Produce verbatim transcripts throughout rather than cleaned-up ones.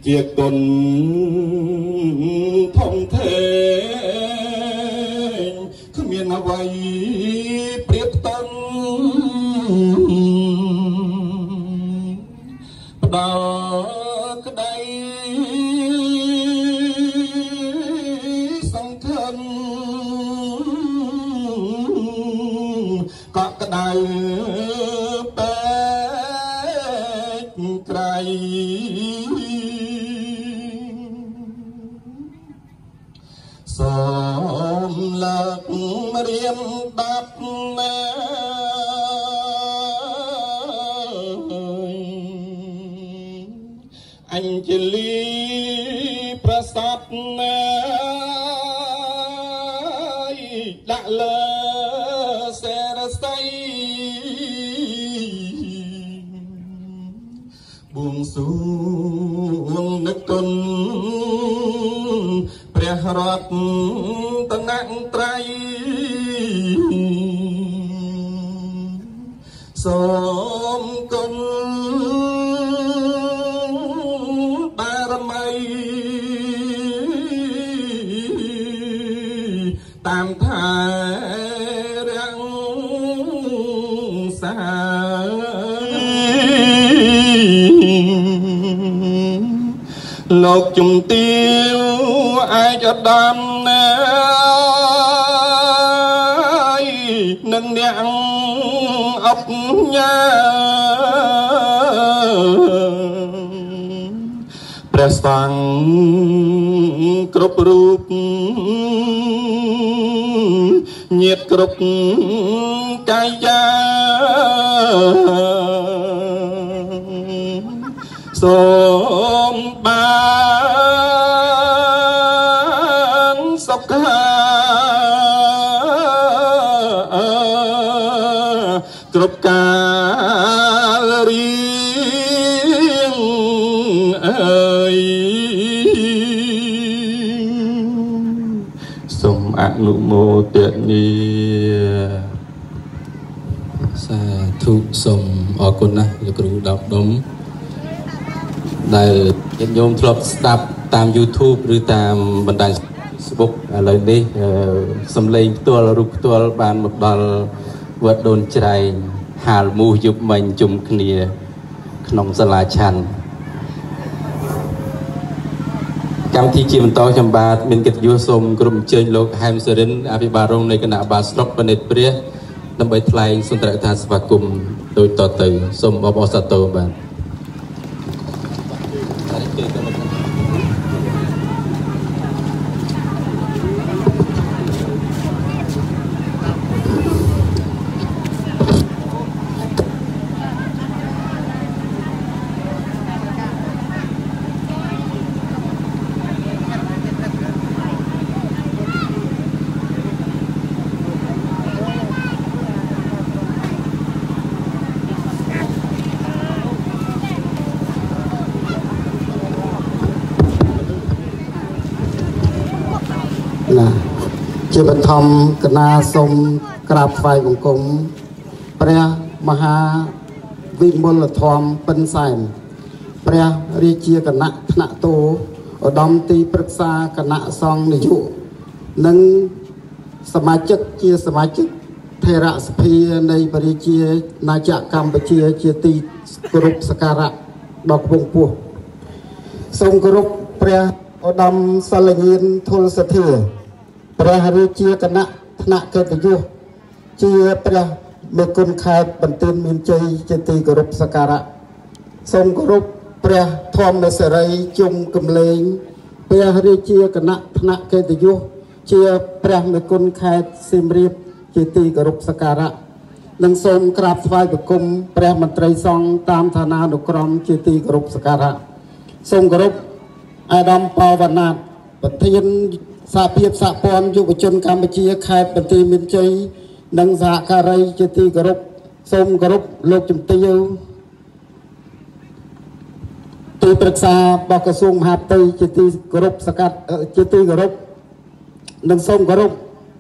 ជាគុណធំធេងគ្មានអ្វីប្រៀបផ្ទឹមផ្ដល់ក្តីសង្ឃឹមកក់ក្ដៅពេកក្រៃសូមលើករៀនដាប់ណាអញ្ជលីប្រសាទណាដាក់លើសេរស័យបួងសួងនឹកគុណព្រះរតនត្រ័យសូមគុណបារមីតាមថែរាំងសាលោកជំទាវអាចដាំណាយនឹងអ្នកអបញ៉ាព្រះសង្ឃគ្រប់រូបញាតិគ្រប់កាយាសូមបានសុខាគ្រប់កាលរៀងអើយសូមអនុមោទនាសាធុសូមអរគុណណាស់លោកគ្រូដប់ដុំដែលញាតិញោមធ្លាប់ស្ដាប់តាម YouTube ឬតាមបណ្ដាញ Facebook ឥឡូវនេះសំឡេងផ្ទាល់រូបផ្ទាល់បានមកដល់វត្តដូនច្រែងហាលមូសយប់មិញជុំគ្នាក្នុងសាលាឆាន់កម្មវិធីជាបន្តខ្ញុំបាទមានកិត្តិយសសូមគ្រប់អញ្ជើញលោកហែមសរិនអភិបាលរងនៃគណៈបាលស្រុកបណ្ឌិតព្រះដើម្បីថ្លែងសុន្ទរកថាស្វាគមន៍ដូចតទៅសូមអបអរសាទរបាទជាបឋមគណៈសូមក្រាបថ្វាយបង្គំព្រះមហាវិមលធម្មពិនសែនព្រះរាជាគណៈថ្នាក់តូឧត្តមទីប្រឹក្សាគណៈសង្ឃនយោបាយនិងសមាជិកជាសមាជិកថេរសភានៃព្រះរាជាណាចក្រកម្ពុជាជាទីគោរពសក្ការៈដ៏ខ្ពង់ខ្ពស់សូមគោរពព្រះឧត្តមសិលញានធុលសធាព្រះរាជាគណៈថ្នាក់កិត្តិយសជាព្រះមេគុណខេត្តបន្ទាយមានជ័យជាទីគោរពសក្ការៈសូមគោរពព្រះធម្មសេរីជុំកំលែងព្រះរាជាគណៈថ្នាក់កិត្តិយសជាព្រះមេគុណខេត្តសៀមរាបជាទីគោរពសក្ការៈនិងសូមក្រាបថ្វាយបង្គំព្រះមន្ត្រីសង្ឃតាមឋានានុក្រមជាទីគោរពសក្ការៈសូមគោរពអាដាមប៉ាវណ្ណាតប្រធានសហភាពសហព័ន្ធយុវជនកម្ពុជាខេត្តបន្ទាយមានជ័យនិងសហការីជាទីគោរពសូមគោរពលោកជំទាវទីប្រឹក្សារបស់ក្រសួងមហាផ្ទៃជាទីគោរពសកាត់ជាទីគោរពនិងសូមគោរព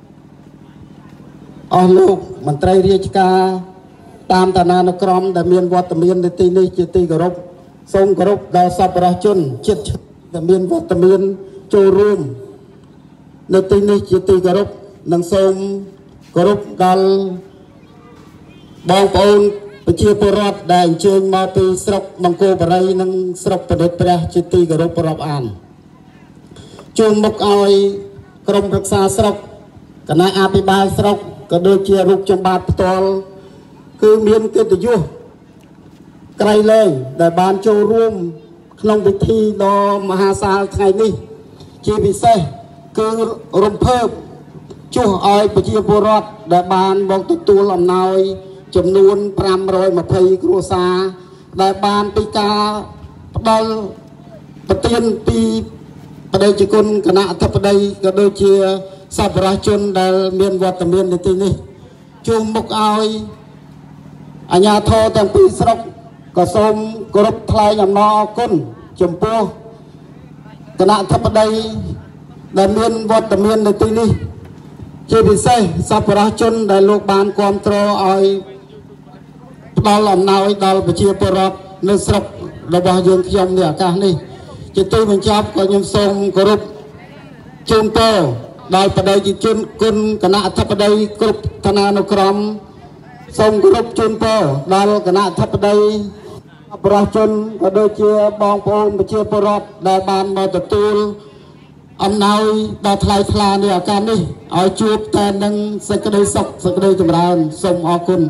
អស់លោកមន្ត្រីរាជការតាមឋានានុក្រមដែលមានវត្តមាននៅទីនេះជាទីគោរពសូមគោរពដល់សប្បុរសជនជាតិដែលមានវត្តមានចូលរួមនៅទីនេះជាទីគោរពនិងសូមគោរពដល់បងប្អូនប្រជាពលរដ្ឋដែលអញ្ជើញមកពីស្រុកបង្គោលបរិយនិងស្រុកប្រឌិតព្រះជាទីគោរពរាប់អានជួនមុខឲ្យក្រុមរក្សាស្រុកគណៈអភិបាលស្រុកក៏ដូចជារូបចម្បាតផ្ទាល់គឺមានកិត្តិយសក្រៃលែងដែលបានចូលរួមក្នុងពិធីដ៏មហាសាលថ្ងៃនេះជាពិសេសគឺរំភើបជួសឲ្យប្រជាពលរដ្ឋដែលបានមកទទួលអំណោយចំនួនប្រាំរយម្ភៃគ្រួសារដែលបានពីការផ្ដល់ប្រទានពីបដិជគុណគណៈអធិបតីក៏ដូចជាសប្បុរសជនដែលមានវត្តមាននៅទីនេះជួសមុខឲ្យអាជ្ញាធរទាំងពីរស្រុកក៏សូមគោរពថ្លែងអំណរអគុណចំពោះគណៈអធិបតីដែលមានវត្តមាននៅទីនេះជាពិសេសសប្បុរសជនដែលលោកបានគាំទ្រឲ្យផ្ដល់អំណោយដល់ប្រជាពលរដ្ឋនៅស្រុករបស់យើងខ្ញុំในឱកាសនេះជាទីបញ្ចប់ក៏ខ្ញុំសូមគោរពជូនពរដល់បដិជនគុណគណៈអធិបតីគ្រប់ឋានានុក្រមសូមគោរពជូនពរដល់គណៈអធិបតីបរិជនក៏ដូចជាបងប្អូនប្រជាពលរដ្ឋដែលបានមកទទួលអំណោយដល់ថ្លៃថ្លានៃឱកាសនេះឲ្យជួបតែនឹងសេចក្តីសុខសេចក្តីចម្រើនសូមអរគុណ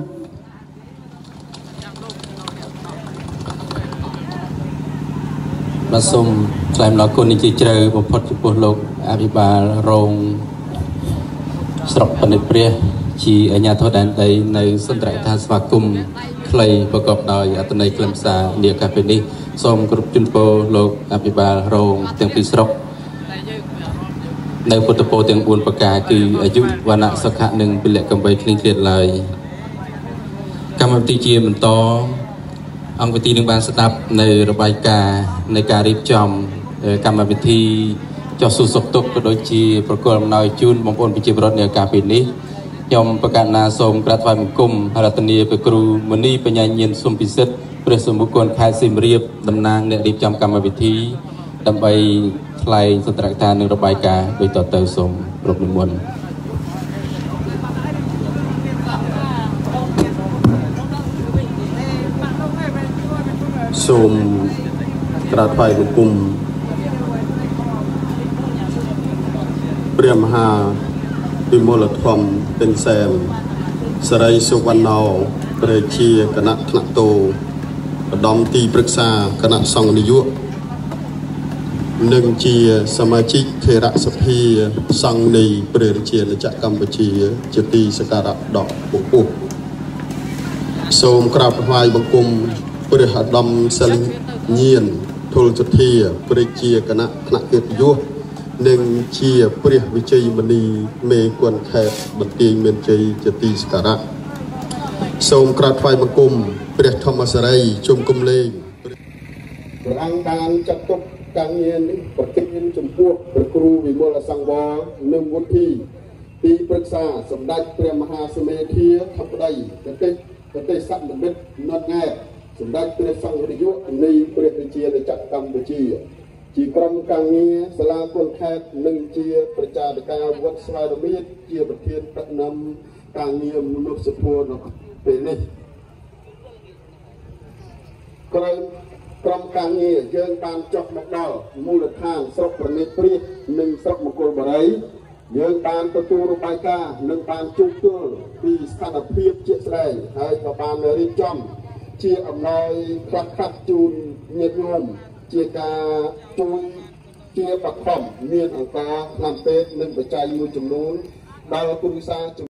បាទសូមថ្លែងអំណរគុណនេះជាជ្រៅបំផុតចំពោះលោកអភិបាលរងស្រុកបណ្ឌិតព្រះជាអាជ្ញាធរដែនដីនៅសន្ទរដ្ឋានស្វាគមន៍ខ្លីប្រកបដោយអត្ថន័យខ្លឹមសារនាឱកាសពេលនេះសូមគោរពជូនពរលោកអភិបាលរងទាំងពីរស្រុកនៅពុទ្ធពរទាំងបួនប្រការគឺអាយុវណ្ណៈសុខៈនិងពលៈកំបីគ្លៀងគ្លាតឡើយកម្មវិធីជាបន្តអង្គវិធីនឹងបានស្ដាប់នៅរបាយការណ៍នៃការរៀបចំកម្មវិធីចោះសួរសុខទុក្ខក៏ដូចជាប្រគល់អំណោយជូនបងប្អូនប្រជាពលរដ្ឋនៅឱកាសពេលនេះខ្ញុំប្រកាសណាសូមក្រាបថ្វាយបង្គំរតនាព្រះគ្រូមុនីបញ្ញាញាណសុំពិសិដ្ឋព្រះសម្បុគនខេត្តសៀមរាបតំណាងអ្នករៀបចំកម្មវិធីដើម្បីថ្លែងសន្ទរកថានឹងរបាយការណ៍ដូចតទៅសូមប្រពៃមុនសូមក្រាបថ្វាយបង្គំព្រះមហាវិមលធម្មពេញសែមសរីសុវណ្ណោព្រះជាគណៈថ្នាក់តោឧត្តមទីប្រឹក្សាគណៈសង្ឃនាយកនិងជាសមាជិកថេរសភាសង្ឃនៃព្រះរាជាណាចក្រកម្ពុជាជាទីសក្ការៈដ៏ខ្ពស់សូមក្រាបថ្វាយបង្គំព្រះឧត្តមសិលញាណធុលសុធាព្រះជាគណៈថ្នាក់កិត្តិយសនិងជាព្រះវិជ័យមនីមេគុណខេត្តបន្ទាយមានជ័យជាទីសក្ការៈសូមក្រាបថ្វាយបង្គំព្រះធម្មសារីជុំគុំលេងព្រះអង្គបានចាត់ទុកការងារនេះប្រតិបត្តិចំពោះព្រះគ្រូវិមលសង្វរនិងវុធីទីប្រឹក្សាសម្ដេចព្រះមហាសមេធាធិបតីប្រទេសប្រទេសសបណ្ឌិតនុតង៉ែតសម្ដេចព្រះសង្ឃនាយកនៃព្រះរាជាណាចក្រកម្ពុជាជាក្រុមការងារសាលាគុណខេត្តនិងជាប្រជាធិការវត្តស្វាយរមៀតជាប្រធានប្រណំការងារមនុស្សធម៌នៅពេលនេះក្រោយក្រុមការងារយើងបានចុះមកដល់មូលដ្ឋានស្រុកប្រណិតព្រាសនិងស្រុកមង្គលបរិយយើងបានទទួលរបាយការណ៍និងបានជួបជុលពីស្ថានភាពជាក់ស្ដែងហើយក៏បានរៀបចំជាអំណោយខ្លះខ្លះជូនញាតិញោមជាការជួយជាបឋមមានអង្គការថ្នាំពេទ្យនិងបច្ច័យមួយចំនួនដល់គ្រួសារ